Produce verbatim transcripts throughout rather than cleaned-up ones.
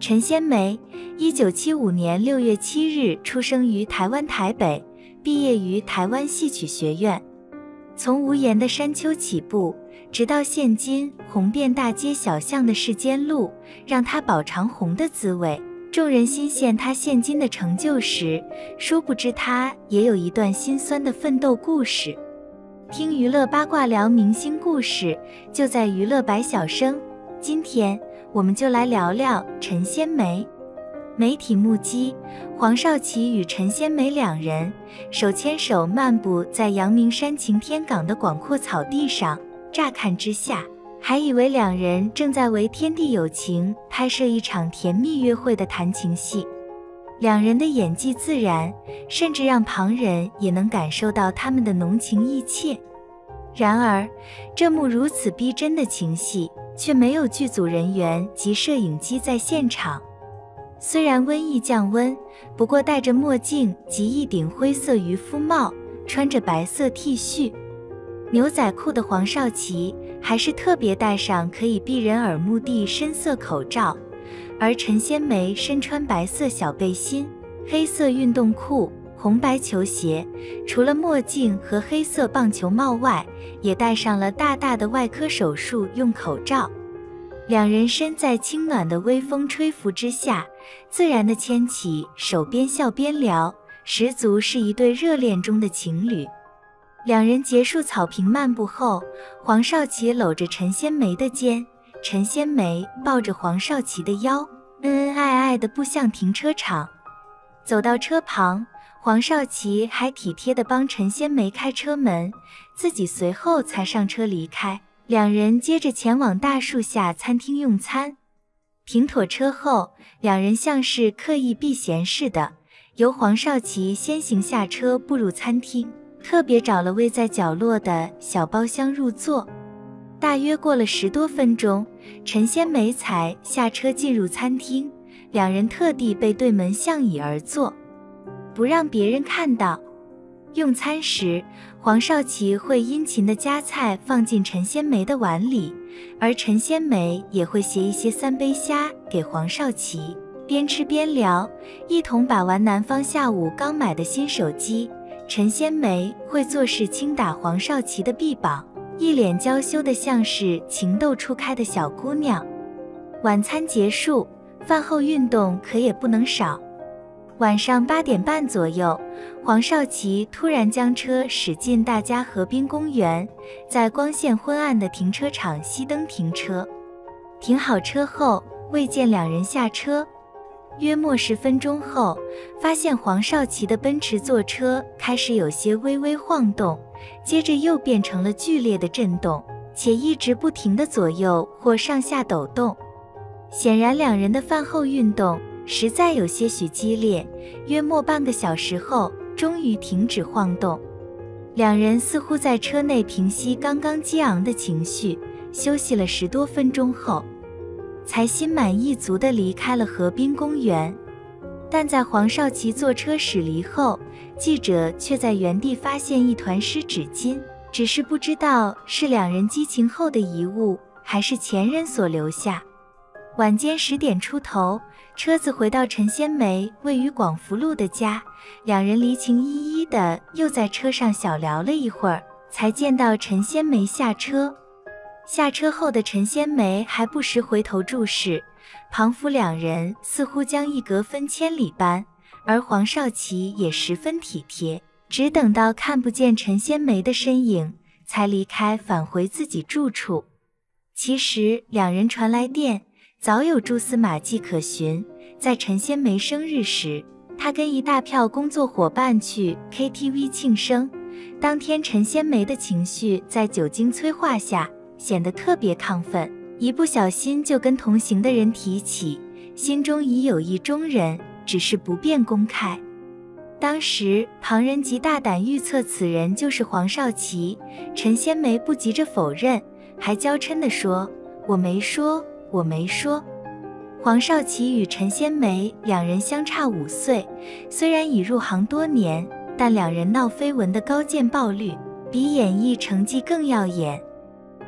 陈仙梅，一九七五年六月七日出生于台湾台北，毕业于台湾戏曲学院。从无言的山丘起步，直到现今红遍大街小巷的世间路，让她饱尝红的滋味。众人欣羡她现今的成就时，殊不知她也有一段辛酸的奋斗故事。听娱乐八卦聊明星故事，就在娱乐百晓生。今天我们就来聊聊陈仙梅。媒体目击黄少祺与陈仙梅两人手牵手漫步在阳明山擎天岗的广阔草地上，乍看之下还以为两人正在为天地有情拍摄一场甜蜜约会的谈情戏。两人的演技自然，甚至让旁人也能感受到他们的浓情意切。然而这幕如此逼真的情戏却没有剧组人员及摄影机在现场。虽然瘟疫降温，不过戴着墨镜及一顶灰色渔夫帽，穿着白色 T 恤牛仔裤的黄少祺还是特别戴上可以避人耳目的深色口罩，而陈仙梅身穿白色小背心、黑色运动裤、红白球鞋，除了墨镜和黑色棒球帽外，也戴上了大大的外科手术用口罩。两人身在清暖的微风吹拂之下，自然地牵起手，边笑边聊，十足是一对热恋中的情侣。两人结束草坪漫步后，黄少祺搂着陈仙梅的肩，陈仙梅抱着黄少祺的腰，恩恩爱爱地步向停车场。走到车旁，黄少祺还体贴地帮陈仙梅开车门，自己随后才上车离开。两人接着前往大树下餐厅用餐。停妥车后，两人像是刻意避嫌似的，由黄少祺先行下车步入餐厅，特别找了位在角落的小包厢入座。大约过了十多分钟，陈仙梅才下车进入餐厅，两人特地背对门向椅而坐，不让别人看到。用餐时，黄少祺会殷勤地夹菜放进陈仙梅的碗里，而陈仙梅也会携一些三杯虾给黄少祺，边吃边聊，一同把玩男方下午刚买的新手机。陈仙梅会做事轻打黄少祺的臂膀，一脸娇羞的像是情窦初开的小姑娘。晚餐结束，饭后运动可也不能少。晚上八点半左右，黄少祺突然将车驶进大家河滨公园，在光线昏暗的停车场熄灯停车。停好车后，未见两人下车。约莫十分钟后，发现黄少祺的奔驰座车开始有些微微晃动，接着又变成了剧烈的震动，且一直不停地左右或上下抖动。显然两人的饭后运动实在有些许激烈，约莫半个小时后，终于停止晃动。两人似乎在车内平息刚刚激昂的情绪，休息了十多分钟后，才心满意足地离开了河滨公园。但在黄少祺坐车驶离后，记者却在原地发现一团湿纸巾，只是不知道是两人激情后的遗物，还是前人所留下。晚间十点出头，车子回到陈仙梅位于广福路的家，两人离情依依的又在车上小聊了一会儿，才见到陈仙梅下车。下车后的陈仙梅还不时回头注视，庞府两人似乎将一隔分千里般，而黄少祺也十分体贴，只等到看不见陈仙梅的身影，才离开返回自己住处。其实两人传来电早有蛛丝马迹可循，在陈仙梅生日时，他跟一大票工作伙伴去 K T V 庆生。当天陈仙梅的情绪在酒精催化下显得特别亢奋，一不小心就跟同行的人提起，心中已有意中人，只是不便公开。当时旁人极大胆预测此人就是黄少祺，陈仙梅不急着否认，还娇嗔地说：“我没说，我没说。”黄少祺与陈仙梅两人相差五岁，虽然已入行多年，但两人闹绯闻的高见报率比演艺成绩更耀眼。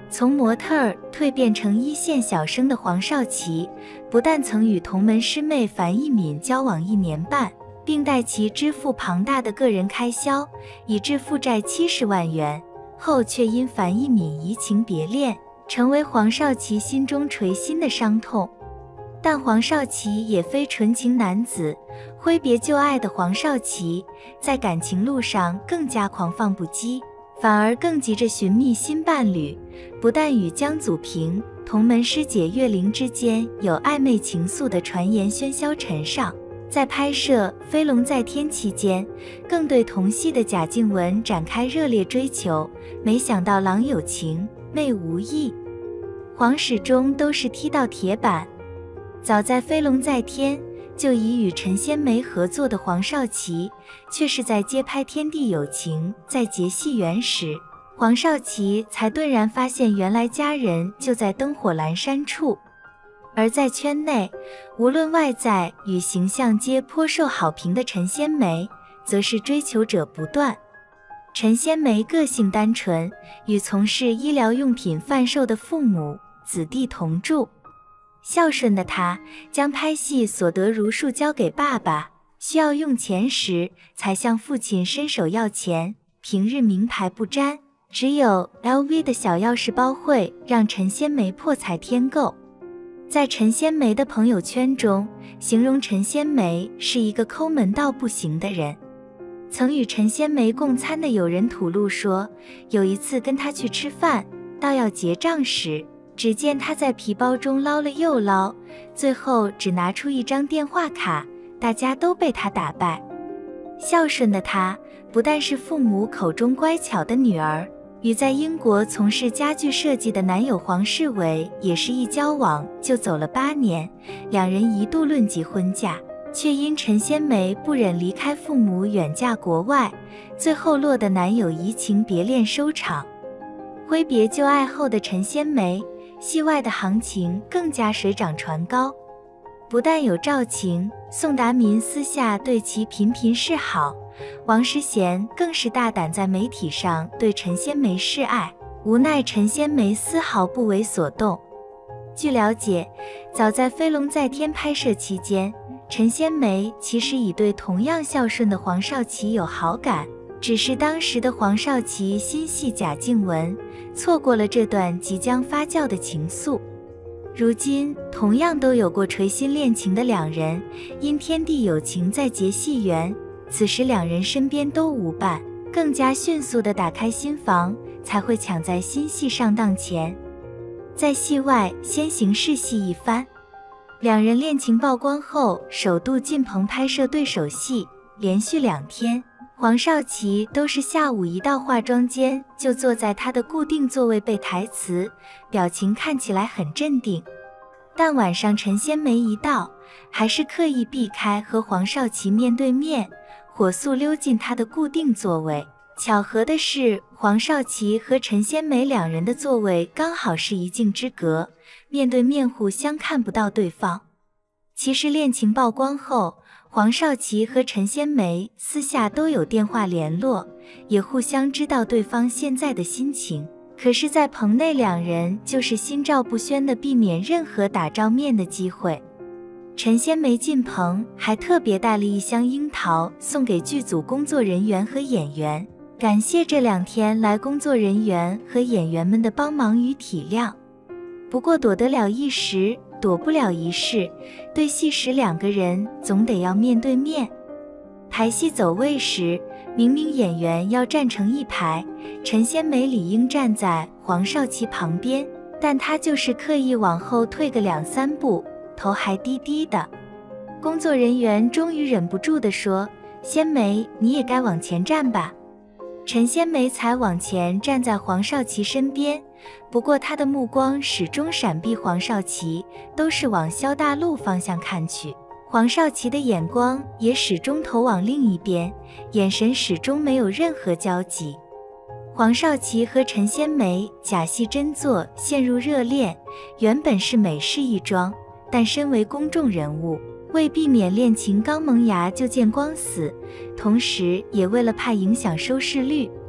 从模特儿蜕变成一线小生的黄少祺，不但曾与同门师妹樊一敏交往一年半，并代其支付庞大的个人开销，以致负债七十万元，后却因樊一敏移情别恋，成为黄少祺心中捶心的伤痛。但黄少祺也非纯情男子，挥别旧爱的黄少祺，在感情路上更加狂放不羁，反而更急着寻觅新伴侣。不但与江祖平、同门师姐岳玲之间有暧昧情愫的传言喧嚣尘上，在拍摄《飞龙在天》期间，更对同系的贾静雯展开热烈追求。没想到郎有情，妹无意，黄始终都是踢到铁板。早在《飞龙在天》就已与陈仙梅合作的黄少祺，却是在接拍《天地有情》在结戏缘时，黄少祺才顿然发现原来家人就在灯火阑珊处。而在圈内，无论外在与形象皆颇受好评的陈仙梅，则是追求者不断。陈仙梅个性单纯，与从事医疗用品贩售的父母、子弟同住。孝顺的他将拍戏所得如数交给爸爸，需要用钱时才向父亲伸手要钱，平日名牌不沾，只有 L V 的小钥匙包会让陈仙梅破财添购。在陈仙梅的朋友圈中，形容陈仙梅是一个抠门到不行的人。曾与陈仙梅共餐的友人吐露说，有一次跟她去吃饭，到要结账时，只见他在皮包中捞了又捞，最后只拿出一张电话卡，大家都被他打败。孝顺的他，不但是父母口中乖巧的女儿，与在英国从事家具设计的男友黄世伟也是一交往就走了八年，两人一度论及婚嫁，却因陈仙梅不忍离开父母远嫁国外，最后落得男友移情别恋收场。挥别旧爱后的陈仙梅，戏外的行情更加水涨船高，不但有赵晴、宋达民私下对其频频示好，王诗贤更是大胆在媒体上对陈仙梅示爱，无奈陈仙梅丝毫不为所动。据了解，早在《飞龙在天》拍摄期间，陈仙梅其实已对同样孝顺的黄少祺有好感，只是当时的黄少祺心系贾静雯，错过了这段即将发酵的情愫。如今同样都有过垂心恋情的两人，因天地有情在结戏缘，此时两人身边都无伴，更加迅速地打开心房，才会抢在新戏上档前。在戏外先行试戏一番，两人恋情曝光后，首度进棚拍摄对手戏，连续两天黄少祺都是下午一到化妆间就坐在他的固定座位背台词，表情看起来很镇定。但晚上陈仙梅一到，还是刻意避开和黄少祺面对面，火速溜进他的固定座位。巧合的是，黄少祺和陈仙梅两人的座位刚好是一镜之隔，面对面互相看不到对方。其实恋情曝光后，黄少祺和陈仙梅私下都有电话联络，也互相知道对方现在的心情。可是在棚内两人就是心照不宣地避免任何打照面的机会。陈仙梅进棚还特别带了一箱樱桃送给剧组工作人员和演员，感谢这两天来工作人员和演员们的帮忙与体谅。不过躲得了一时，躲不了一世，对戏时两个人总得要面对面。排戏走位时，明明演员要站成一排，陈仙梅理应站在黄少祺旁边，但她就是刻意往后退个两三步，头还低低的。工作人员终于忍不住地说：“仙梅，你也该往前站吧。”陈仙梅才往前站在黄少祺身边，不过她的目光始终闪避黄少祺，都是往萧大路方向看去。黄少祺的眼光也始终投往另一边，眼神始终没有任何交集。黄少祺和陈仙梅假戏真做，陷入热恋，原本是美事一桩，但身为公众人物，为避免恋情刚萌芽就见光死，同时也为了怕影响收视率，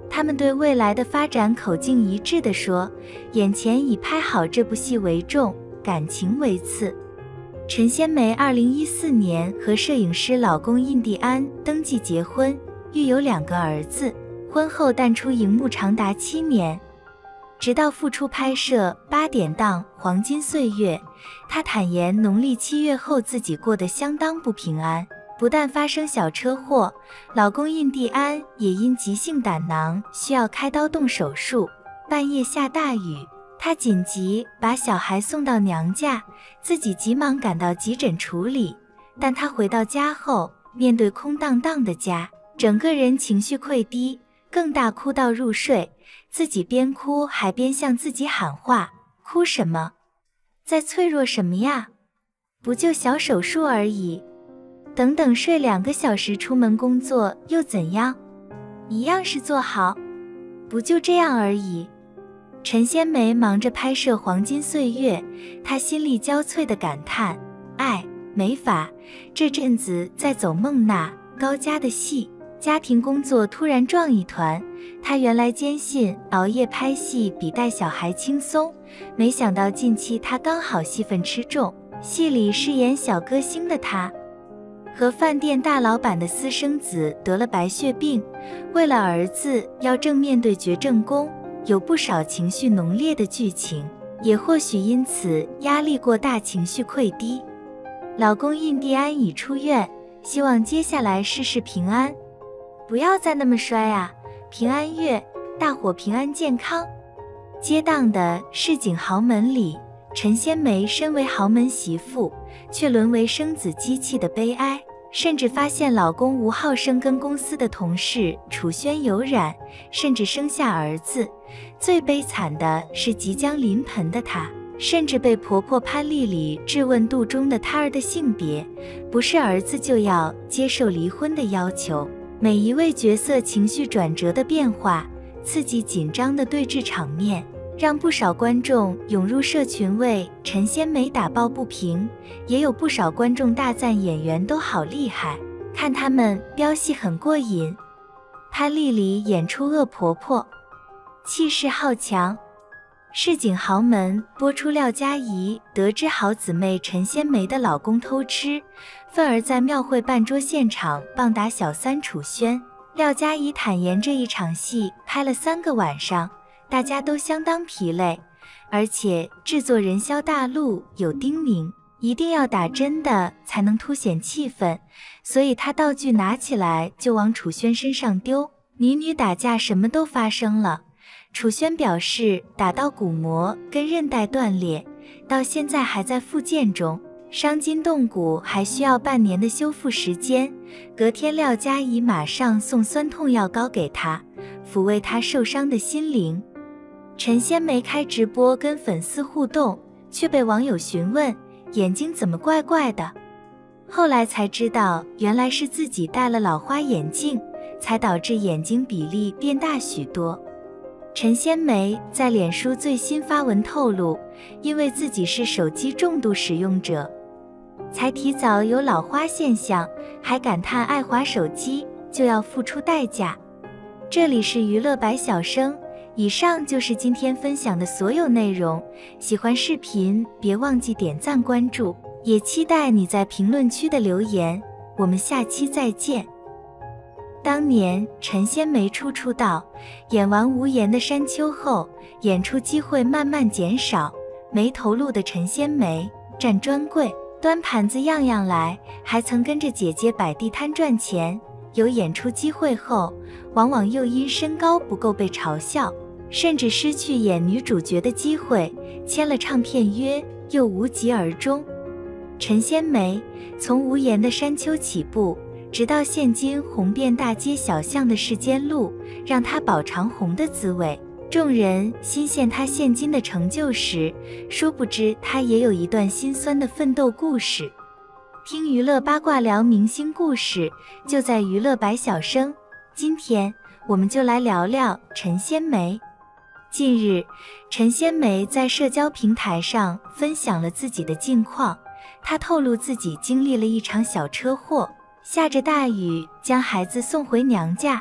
他们对未来的发展口径一致地说，眼前以拍好这部戏为重，感情为次。陈仙梅二零一四年和摄影师老公印第安登记结婚，育有两个儿子，婚后淡出荧幕长达七年。直到复出拍摄八点档《黄金岁月》，她坦言农历七月后自己过得相当不平安，不但发生小车祸，老公印第安也因急性胆囊需要开刀动手术。半夜下大雨，她紧急把小孩送到娘家，自己急忙赶到急诊处理。但她回到家后，面对空荡荡的家，整个人情绪溃堤，更大哭到入睡。自己边哭还边向自己喊话：哭什么？在脆弱什么呀？不就小手术而已。等等睡两个小时出门工作又怎样？一样是做好，不就这样而已。陈仙梅忙着拍摄《黄金岁月》，她心力交瘁地感叹：爱、美法，这阵子在走孟娜、高家的戏，家庭工作突然撞一团。她原来坚信熬夜拍戏比带小孩轻松，没想到近期她刚好戏份吃重，戏里饰演小歌星的她和饭店大老板的私生子得了白血病，为了儿子要正面对决正宫，有不少情绪浓烈的剧情，也或许因此压力过大，情绪溃堤。老公印第安已出院，希望接下来事事平安，不要再那么衰啊！平安月，大伙平安健康。接档的市井豪门里，陈仙梅身为豪门媳妇，却沦为生子机器的悲哀，甚至发现老公吴浩生跟公司的同事楚轩有染，甚至生下儿子。最悲惨的是即将临盆的她，甚至被婆婆潘丽丽质问肚中的胎儿的性别，不是儿子就要接受离婚的要求。每一位角色情绪转折的变化，刺激紧张的对峙场面，让不少观众涌入社群为陈仙梅打抱不平，也有不少观众大赞演员都好厉害，看他们飙戏很过瘾。潘丽丽演出恶婆婆，气势好强。市井豪门播出廖嘉怡得知好姊妹陈仙梅的老公偷吃，愤而在庙会办桌现场棒打小三楚轩。廖嘉怡坦言这一场戏拍了三个晚上，大家都相当疲累，而且制作人肖大陆有叮咛，一定要打真的才能凸显气氛，所以他道具拿起来就往楚轩身上丢，女女打架什么都发生了。楚轩表示打到骨膜跟韧带断裂，到现在还在复健中，伤筋动骨还需要半年的修复时间。隔天廖嘉怡马上送酸痛药膏给他，抚慰他受伤的心灵。陈仙梅开直播跟粉丝互动，却被网友询问眼睛怎么怪怪的，后来才知道原来是自己戴了老花眼镜，才导致眼睛比例变大许多。陈仙梅在脸书最新发文透露，因为自己是手机重度使用者，才提早有老花现象，还感叹爱滑手机就要付出代价。这里是娱乐百晓生，以上就是今天分享的所有内容。喜欢视频别忘记点赞关注，也期待你在评论区的留言。我们下期再见。当年陈仙梅初出道，演完无言的山丘后，演出机会慢慢减少，没投入的陈仙梅站专柜端盘子样样来，还曾跟着姐姐摆地摊赚钱。有演出机会后，往往又因身高不够被嘲笑，甚至失去演女主角的机会，签了唱片约又无疾而终。陈仙梅从无言的山丘起步，直到现今红遍大街小巷的世间路，让她饱尝红的滋味。众人欣羡她现今的成就时，殊不知她也有一段心酸的奋斗故事。听娱乐八卦聊明星故事，就在娱乐百晓生。今天我们就来聊聊陈仙梅。近日，陈仙梅在社交平台上分享了自己的近况，她透露自己经历了一场小车祸，下着大雨将孩子送回娘家，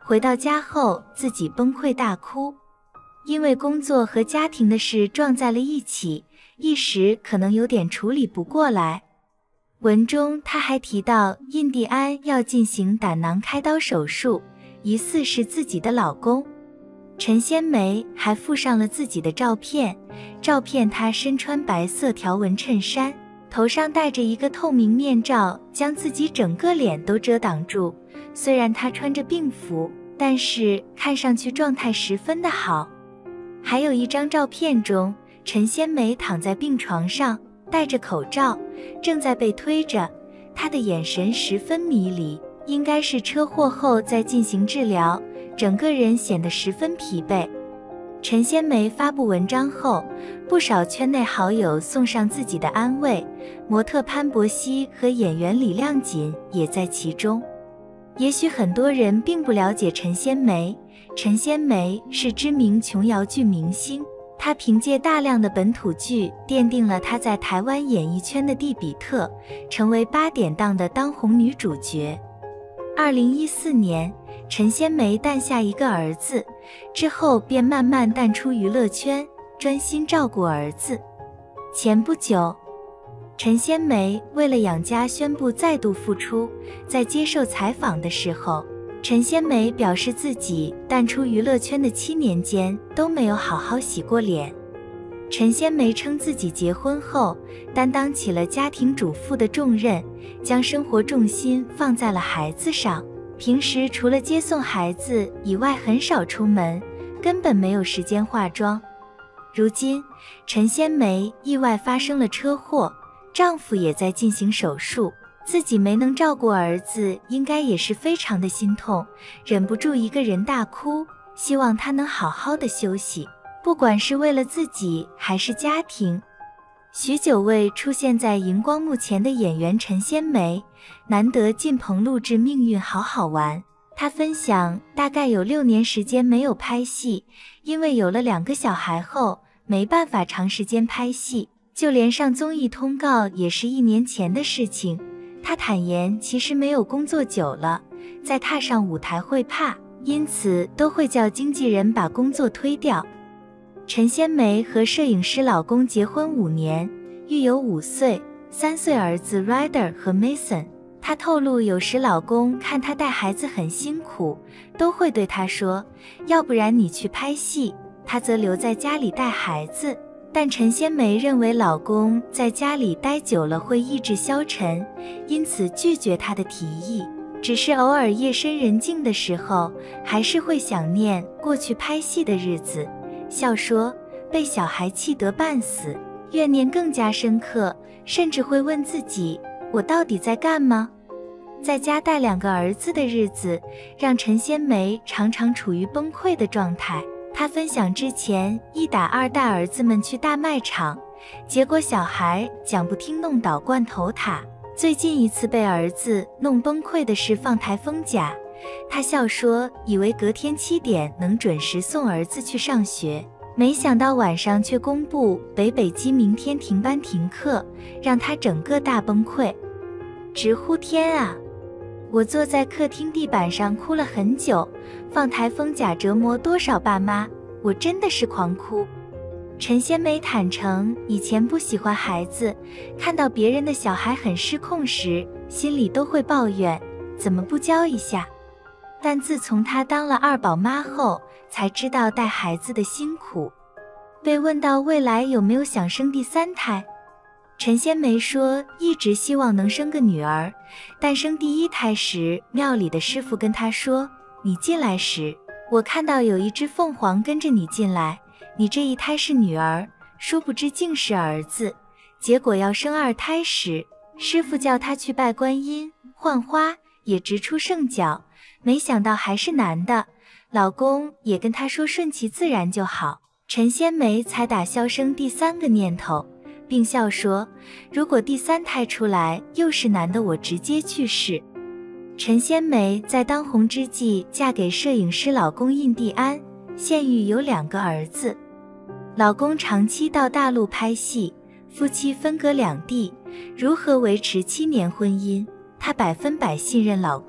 回到家后自己崩溃大哭，因为工作和家庭的事撞在了一起，一时可能有点处理不过来。文中他还提到印第安要进行胆囊开刀手术，疑似是自己的老公。陈仙梅还附上了自己的照片，照片她身穿白色条纹衬衫，头上戴着一个透明面罩，将自己整个脸都遮挡住。虽然她穿着病服，但是看上去状态十分的好。还有一张照片中，陈仙梅躺在病床上，戴着口罩，正在被推着，她的眼神十分迷离，应该是车祸后在进行治疗，整个人显得十分疲惫。陈仙梅发布文章后，不少圈内好友送上自己的安慰，模特潘柏熙和演员李亮锦也在其中。也许很多人并不了解陈仙梅，陈仙梅是知名琼瑶剧明星，她凭借大量的本土剧奠定了她在台湾演艺圈的地比特，成为八点档的当红女主角。二零一四年，陈仙梅诞下一个儿子，之后便慢慢淡出娱乐圈，专心照顾儿子。前不久，陈仙梅为了养家宣布再度复出，在接受采访的时候，陈仙梅表示自己淡出娱乐圈的七年间都没有好好洗过脸。陈仙梅称自己结婚后担当起了家庭主妇的重任，将生活重心放在了孩子上，平时除了接送孩子以外很少出门，根本没有时间化妆。如今陈仙梅意外发生了车祸，丈夫也在进行手术，自己没能照顾儿子，应该也是非常的心痛，忍不住一个人大哭，希望他能好好的休息，不管是为了自己还是家庭。许久未出现在荧光幕前的演员陈仙梅，难得进棚录制《命运好好玩》。她分享，大概有六年时间没有拍戏，因为有了两个小孩后，没办法长时间拍戏，就连上综艺通告也是一年前的事情。她坦言，其实没有工作久了，再踏上舞台会怕，因此都会叫经纪人把工作推掉。陈仙梅和摄影师老公结婚五年，育有五岁、三岁儿子 Ryder 和 Mason。她透露，有时老公看她带孩子很辛苦，都会对她说，要不然你去拍戏，她则留在家里带孩子。但陈仙梅认为老公在家里待久了会意志消沉，因此拒绝他的提议。只是偶尔夜深人静的时候，还是会想念过去拍戏的日子，笑说被小孩气得半死，怨念更加深刻，甚至会问自己，我到底在干嘛？在家带两个儿子的日子，让陈仙梅常常处于崩溃的状态。她分享之前一打二带儿子们去大卖场，结果小孩讲不听弄倒罐头塔。最近一次被儿子弄崩溃的是放台风假，她笑说以为隔天七点能准时送儿子去上学，没想到晚上却公布北北基明天停班停课，让她整个大崩溃，直呼天啊！我坐在客厅地板上哭了很久，放台风假折磨多少爸妈，我真的是狂哭。陈仙梅坦诚，以前不喜欢孩子，看到别人的小孩很失控时，心里都会抱怨，怎么不教一下？但自从她当了二宝妈后，才知道带孩子的辛苦。被问到未来有没有想生第三胎，陈仙梅说，一直希望能生个女儿，但生第一胎时，庙里的师傅跟她说，你进来时，我看到有一只凤凰跟着你进来，你这一胎是女儿，殊不知竟是儿子。结果要生二胎时，师傅叫她去拜观音、换花，也直出圣脚，没想到还是男的，老公也跟她说顺其自然就好，陈仙梅才打消生第三个念头，并笑说，如果第三胎出来又是男的，我直接去世。陈仙梅在当红之际嫁给摄影师老公印第安，现育有两个儿子。老公长期到大陆拍戏，夫妻分隔两地，如何维持七年婚姻，她百分百信任老公，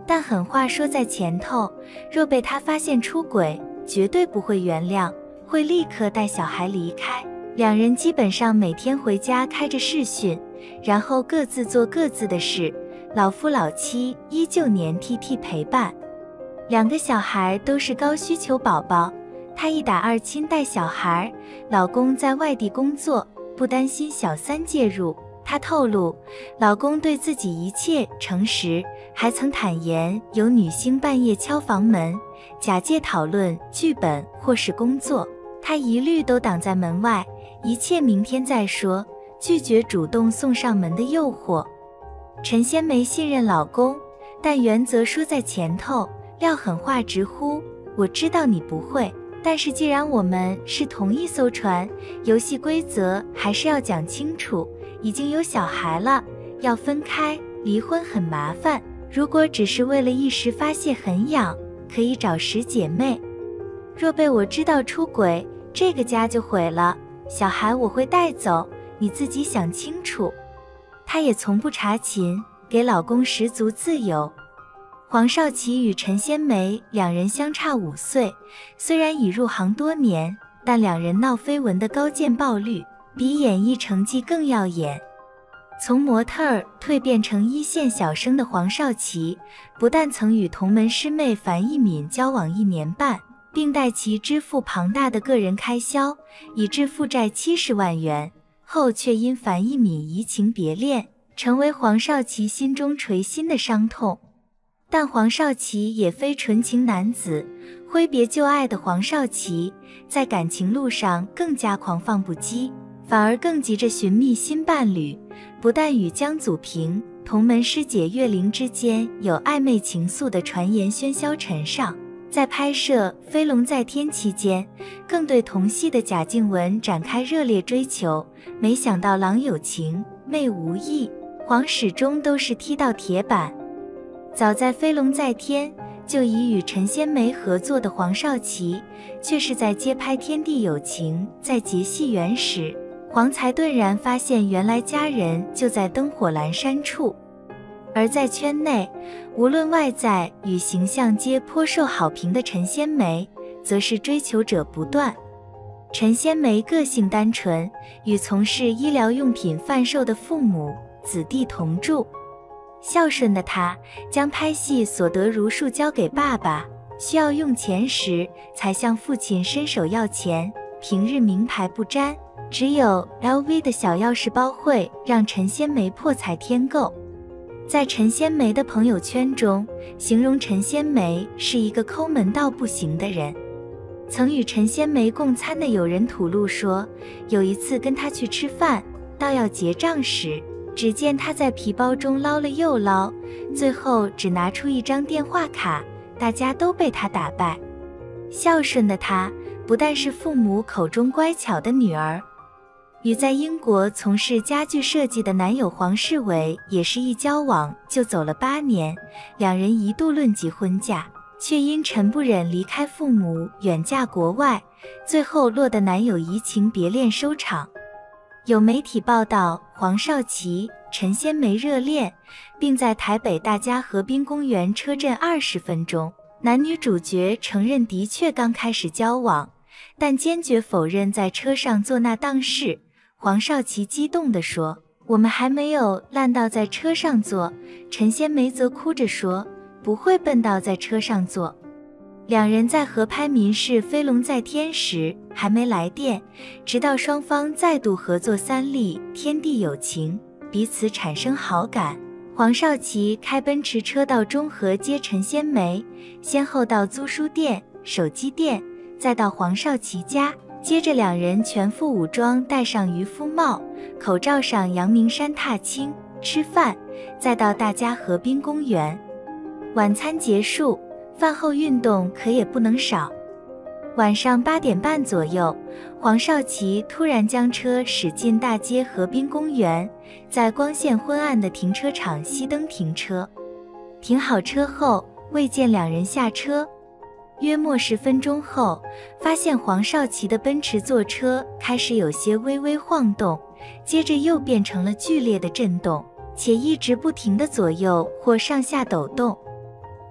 但狠话说在前头，若被他发现出轨，绝对不会原谅，会立刻带小孩离开。两人基本上每天回家开着视讯，然后各自做各自的事，老夫老妻依旧黏贴贴陪伴。两个小孩都是高需求宝宝，她一打二亲带小孩，老公在外地工作，不担心小三介入。她透露，老公对自己一切诚实，还曾坦言有女星半夜敲房门，假借讨论剧本或是工作，她一律都挡在门外，一切明天再说，拒绝主动送上门的诱惑。陈仙梅信任老公，但原则说在前头，撂狠话直呼，我知道你不会，但是既然我们是同一艘船，游戏规则还是要讲清楚，已经有小孩了，要分开，离婚很麻烦，如果只是为了一时发泄很痒，可以找十姐妹。若被我知道出轨，这个家就毁了，小孩我会带走，你自己想清楚。她也从不查勤，给老公十足自由。黄少祺与陈仙梅两人相差五岁，虽然已入行多年，但两人闹绯闻的高见报率比演艺成绩更耀眼。从模特儿蜕变成一线小生的黄少祺，不但曾与同门师妹樊一敏交往一年半，并代其支付庞大的个人开销，以致负债七十万元，后却因樊一敏移情别恋，成为黄少祺心中捶心的伤痛。但黄少祺也非纯情男子，挥别旧爱的黄少祺，在感情路上更加狂放不羁，反而更急着寻觅新伴侣。不但与江祖平、同门师姐岳玲之间有暧昧情愫的传言喧嚣尘上，在拍摄《飞龙在天》期间，更对同系的贾静雯展开热烈追求。没想到郎有情，妹无意，黄始终都是踢到铁板。早在《飞龙在天》就已与陈仙梅合作的黄少祺，却是在接拍《天地有情》在结戏缘时，黄才顿然发现原来家人就在灯火阑珊处。而在圈内，无论外在与形象皆颇受好评的陈仙梅，则是追求者不断。陈仙梅个性单纯，与从事医疗用品贩售的父母、子弟同住。孝顺的她将拍戏所得如数交给爸爸，需要用钱时才向父亲伸手要钱，平日名牌不沾，只有 L V 的小钥匙包会让陈仙梅破财添购。在陈仙梅的朋友圈中，形容陈仙梅是一个抠门到不行的人。曾与陈仙梅共餐的友人吐露说，有一次跟她去吃饭，到要结账时，只见她在皮包中捞了又捞，最后只拿出一张电话卡，大家都被她打败。孝顺的她，不但是父母口中乖巧的女儿，与在英国从事家具设计的男友黄世伟也是一交往就走了八年，两人一度论及婚嫁，却因陈不忍离开父母远嫁国外，最后落得男友移情别恋收场。有媒体报道黄少祺、陈仙梅热恋，并在台北大佳河滨公园车震二十分钟。男女主角承认的确刚开始交往，但坚决否认在车上做那档事。黄少祺激动地说，我们还没有烂到在车上坐。陈仙梅则哭着说，不会笨到在车上坐。两人在合拍民视《飞龙在天》时还没来电，直到双方再度合作三立《天地有情》，彼此产生好感。黄少祺开奔驰车到中和接陈仙梅，先后到租书店、手机店，再到黄少祺家，接着两人全副武装，戴上渔夫帽，口罩上阳明山踏青吃饭，再到大佳河滨公园。晚餐结束，饭后运动可也不能少。晚上八点半左右，黄少祺突然将车驶进大街河滨公园，在光线昏暗的停车场熄灯停车。停好车后，未见两人下车。约莫十分钟后，发现黄少祺的奔驰座车开始有些微微晃动，接着又变成了剧烈的震动，且一直不停地左右或上下抖动。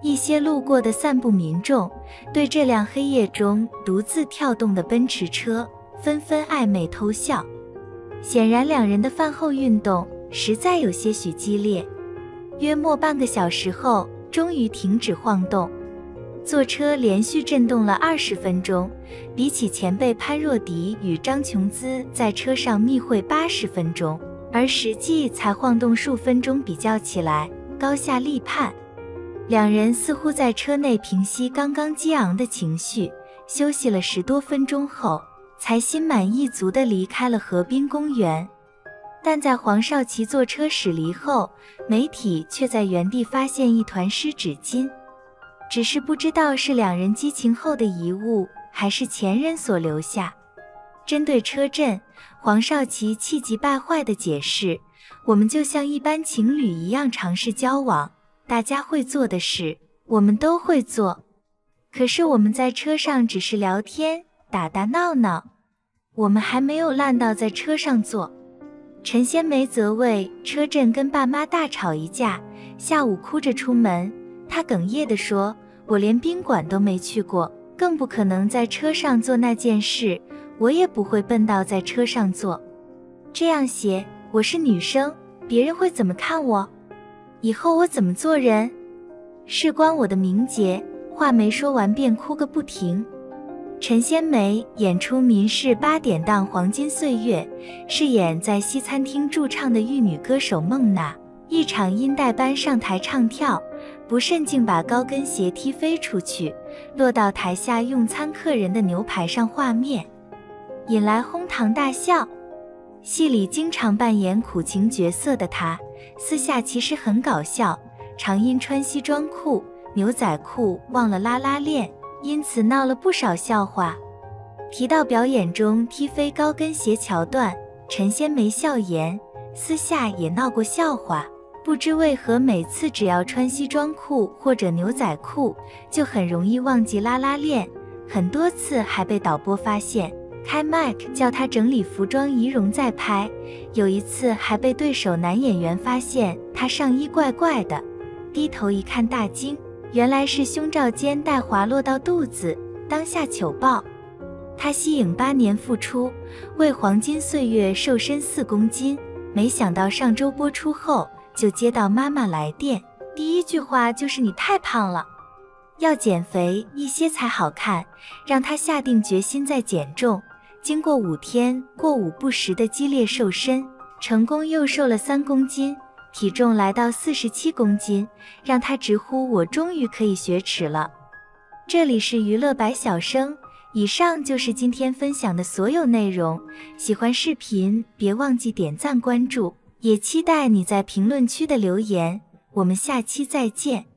一些路过的散步民众对这辆黑夜中独自跳动的奔驰车纷纷暧昧偷笑。显然两人的饭后运动实在有些许激烈。约莫半个小时后，终于停止晃动。坐车连续震动了二十分钟，比起前辈潘若迪与张琼姿在车上密会八十分钟，而实际才晃动数分钟比较起来，高下立判。两人似乎在车内平息刚刚激昂的情绪，休息了十多分钟后，才心满意足地离开了河滨公园。但在黄少祺坐车驶离后，媒体却在原地发现一团湿纸巾，只是不知道是两人激情后的遗物，还是前人所留下。针对车震，黄少祺气急败坏地解释，我们就像一般情侣一样尝试交往，大家会做的事我们都会做，可是我们在车上只是聊天打打闹闹，我们还没有烂到在车上坐。陈仙梅则为车震跟爸妈大吵一架，下午哭着出门。她哽咽地说，我连宾馆都没去过，更不可能在车上做那件事，我也不会笨到在车上做。这样写，我是女生，别人会怎么看我？以后我怎么做人？事关我的名节。话没说完便哭个不停。陈仙梅演出民视八点档《黄金岁月》，饰演在西餐厅驻唱的玉女歌手孟娜。一场因代班上台唱跳，不慎竟把高跟鞋踢飞出去，落到台下用餐客人的牛排上，画面引来哄堂大笑。戏里经常扮演苦情角色的她，私下其实很搞笑，常因穿西装裤、牛仔裤忘了拉拉链，因此闹了不少笑话。提到表演中踢飞高跟鞋桥段，陈仙梅笑言，私下也闹过笑话，不知为何每次只要穿西装裤或者牛仔裤，就很容易忘记拉拉链，很多次还被导播发现，开麦克叫她整理服装仪容再拍。有一次还被对手男演员发现她上衣怪怪的，低头一看大惊，原来是胸罩肩带滑落到肚子，当下糗爆。她息影八年复出，为《黄金岁月》瘦身四公斤，没想到上周播出后就接到妈妈来电，第一句话就是你太胖了，要减肥一些才好看，让她下定决心再减重。经过五天过午不食的激烈瘦身，成功又瘦了三公斤，体重来到四十七公斤，让她直呼我终于可以雪耻了。这里是娱乐百晓生，以上就是今天分享的所有内容。喜欢视频别忘记点赞关注，也期待你在评论区的留言。我们下期再见。